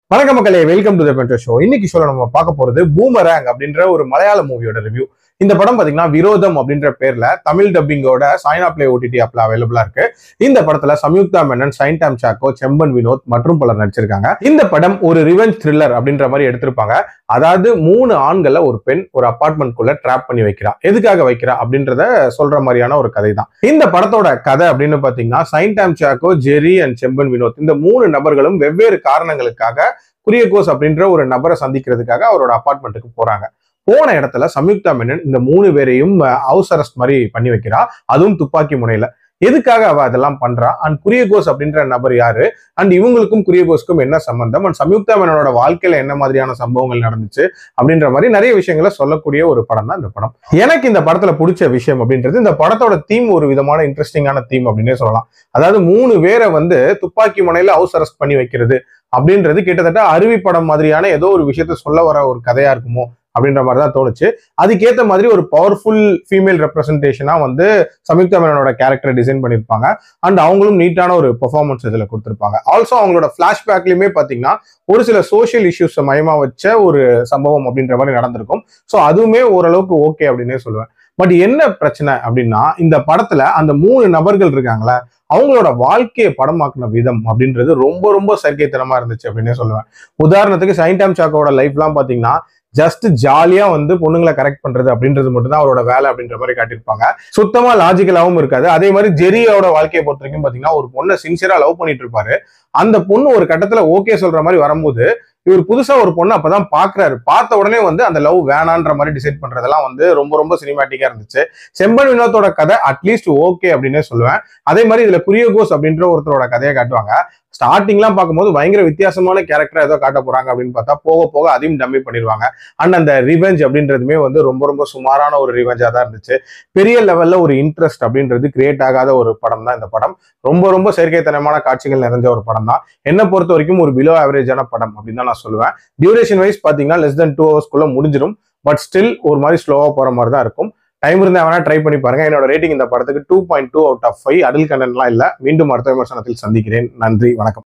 வணக்கம் மக்களே, welcome to the Bento show. இன்னைக்கு ஷோல நம்ம பார்க்க போறது பூமராங் அப்படின்ற ஒரு மலையாள மூவியோட ரிவ்யூ. இந்த படம் பாத்தீங்கன்னா விரோதம் அப்படின்ற பேர்ல தமிழ் டப்பிங்கோட சாய்னா பிளே ஓடிடி ஆப்ல அவைலபிளா இருக்கு. இந்த படத்துல சம்யுக்தா மேனன், சைன் டாம் சாக்கோ, செம்பன் வினோத் மற்றும் பலர் நடிச்சிருக்காங்க. இந்த படம் ஒரு ரிவெஞ்ச் த்ரில்லர் அப்படின்ற மாதிரி எடுத்திருப்பாங்க. அதாவது 3 ஆண்களை ஒரு பெண் ஒரு அபார்ட்மெண்ட்குள்ள ட்ராப் பண்ணி வைக்கிறா. எதுக்காக வைக்கிறா அப்படின்றத சொல்ற மாதிரியான ஒரு கதை தான் இந்த படத்தோட கதை. அப்படின்னு பாத்தீங்கன்னா சைன் டாம் சாக்கோ, ஜெரி அண்ட் செம்பன் வினோத் இந்த 3 நபர்களும் வெவ்வேறு காரணங்களுக்காக குரியகோஸ் அப்படின்ற ஒரு நபரை சந்திக்கிறதுக்காக அவரோட அபார்ட்மெண்ட்டுக்கு போறாங்க. போன இடத்துல சம்யுக்தா மேனன் இந்த 3 பேரையும் ஹவுஸ் அரெஸ்ட் மாதிரி பண்ணி வைக்கிறா, அதுவும் துப்பாக்கி முனையில. எதுக்காக அவ அதெல்லாம் பண்றா அண்ட் குரியகோஸ் அப்படின்ற நபர் யாரு அண்ட் இவங்களுக்கும் குரியகோஸ்க்கும் என்ன சம்பந்தம் அண்ட் சம்யுக்தா மேனனோட வாழ்க்கையில என்ன மாதிரியான சம்பவங்கள் நடந்துச்சு அப்படின்ற மாதிரி நிறைய விஷயங்களை சொல்லக்கூடிய ஒரு படம் தான் இந்த படம். எனக்கு இந்த படத்துல பிடிச்ச விஷயம் அப்படின்றது இந்த படத்தோட தீம் ஒரு விதமான இன்ட்ரெஸ்டிங்கான தீம் அப்படின்னே சொல்லலாம். அதாவது 3 பேரை துப்பாக்கி முனையில ஹவுஸ் அரெஸ்ட் பண்ணி வைக்கிறது அப்படின்றது கிட்டத்தட்ட அருவி படம் மாதிரியான ஏதோ ஒரு விஷயத்த சொல்ல வர ஒரு கதையா இருக்குமோ அப்படின்ற மாதிரி தான் தோணுச்சு. அதுக்கேற்ற மாதிரி ஒரு பவர்ஃபுல் ஃபீமேல் ரெப்ரஸன்டேஷனா சம்யுக்தா மேனனோட கேரக்டர் டிசைன் பண்ணியிருப்பாங்க. அண்ட் அவங்களும் நீட்டான ஒரு பெர்ஃபார்மன்ஸ் இதுல கொடுத்திருப்பாங்க. ஆல்சோ அவங்களோட பிளாஷ்பேக்லயுமே பாத்தீங்கன்னா ஒரு சில சோசியல் இஷ்யூஸ் மையமா வச்ச ஒரு சம்பவம் அப்படின்ற மாதிரி நடந்திருக்கும். ஸோ அதுவுமே ஓரளவுக்கு ஓகே அப்படின்னே சொல்லுவேன். பட் என்ன பிரச்சனை அப்படின்னா இந்த படத்துல அந்த 3 நபர்கள் இருக்காங்களா, அவங்களோட வாழ்க்கையை படமாக்குன விதம் அப்படின்றது ரொம்ப ரொம்ப செயற்கைத்தனமா இருந்துச்சு அப்படின்னே சொல்லுவேன். உதாரணத்துக்கு சைன் டாம் சாக்கோட லைஃப்லாம் பாத்தீங்கன்னா ஜஸ்ட் ஜாலியா பொண்ணுங்களை கரெக்ட் பண்றது அப்படின்றது மட்டும் தான் அவரோட வேலை அப்படின்ற மாதிரி காட்டியிருப்பாங்க. சுத்தமா லாஜிக்கலாவும் இருக்காது. அதே மாதிரி ஜெரியோட வாழ்க்கையை பொறுத்த வரைக்கும் பாத்தீங்கன்னா ஒரு பொண்ணை சின்சியரா லவ் பண்ணிட்டு இருப்பாரு. அந்த பொண்ணு ஒரு கட்டத்துல ஓகே சொல்ற மாதிரி வரும்போது இவர் புதுசா ஒரு பொண்ணு அப்பதான் பாக்குறாரு. பார்த்த உடனே அந்த லவ் வேணான்ற மாதிரி டிசைட் பண்றதெல்லாம் ரொம்ப ரொம்ப சினிமாட்டிக்கா இருந்துச்சு. செம்பன் வினோத்தோட கதை அட்லீஸ்ட் ஓகே அப்படின்னே சொல்லுவேன். அதே மாதிரி இதுல குரியகோஸ் அப்படின்ற ஒருத்தரோட கதையை காட்டுவாங்க. ஸ்டார்டிங்லாம் பார்க்கும்போது பயங்கர வித்தியாசமான கேரக்டர் ஏதோ காட்ட போறாங்க அப்படின்னு பார்த்தா போக போக அதையும் டம்மி பண்ணிடுவாங்க. அண்ட் அந்த ரிவெஞ்ச் அப்படின்றதுமே ரொம்ப ரொம்ப சுமாரான ஒரு ரிவெஞ்சா தான் இருந்துச்சு. பெரிய லெவல்ல ஒரு இன்ட்ரெஸ்ட் அப்படின்றது கிரியேட் ஆகாத ஒரு படம் தான் இந்த படம். ரொம்ப ரொம்ப செயற்கைத்தனமான காட்சிகள் நிறைஞ்ச ஒரு படம் தான். என்ன பொறுத்த வரைக்கும் ஒரு பிலோ ஆவரேஜான படம் அப்படின்னு தான் நான் சொல்லுவேன். டியூரேஷன் வைஸ் பாத்தீங்கன்னா less than 2 hours முடிஞ்சிடும். பட் ஸ்டில் ஒரு மாதிரி ஸ்லோவா போற மாதிரி தான் இருக்கும். டைம் இருந்தா வேணா ட்ரை பண்ணி பாருங்க. என்னோட ரேட்டிங் இந்த படத்துக்கு 2.2 out of 5. அடல் கண்டென்ட்லாம் இல்ல. மீண்டும் அடுத்த விமர்சனத்தில் சந்திக்கிறேன். நன்றி, வணக்கம்.